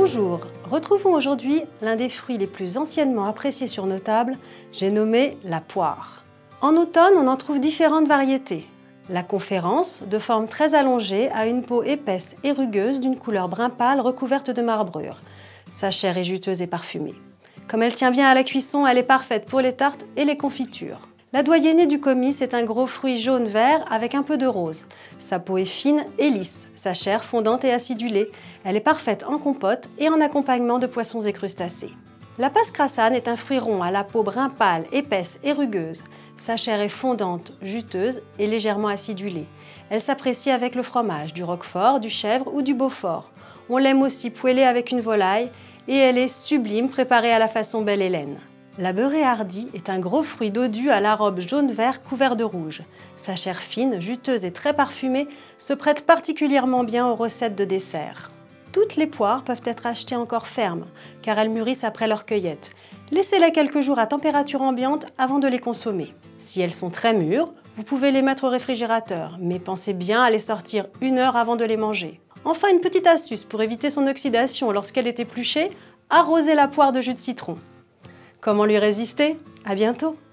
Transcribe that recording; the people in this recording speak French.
Bonjour, retrouvons aujourd'hui l'un des fruits les plus anciennement appréciés sur nos tables, j'ai nommé la poire. En automne, on en trouve différentes variétés. La conférence, de forme très allongée, a une peau épaisse et rugueuse d'une couleur brun pâle recouverte de marbrure. Sa chair est juteuse et parfumée. Comme elle tient bien à la cuisson, elle est parfaite pour les tartes et les confitures. La doyennée du comice est un gros fruit jaune-vert avec un peu de rose. Sa peau est fine et lisse, sa chair fondante et acidulée. Elle est parfaite en compote et en accompagnement de poissons et crustacés. La passe crassane est un fruit rond à la peau brun pâle, épaisse et rugueuse. Sa chair est fondante, juteuse et légèrement acidulée. Elle s'apprécie avec le fromage, du roquefort, du chèvre ou du beaufort. On l'aime aussi poêlée avec une volaille et elle est sublime préparée à la façon belle Hélène. La beurrée hardie est un gros fruit dodu à la robe jaune-vert couvert de rouge. Sa chair fine, juteuse et très parfumée se prête particulièrement bien aux recettes de dessert. Toutes les poires peuvent être achetées encore fermes, car elles mûrissent après leur cueillette. Laissez-les quelques jours à température ambiante avant de les consommer. Si elles sont très mûres, vous pouvez les mettre au réfrigérateur, mais pensez bien à les sortir 1 heure avant de les manger. Enfin, une petite astuce pour éviter son oxydation lorsqu'elle est épluchée, arrosez la poire de jus de citron. Comment lui résister? À bientôt!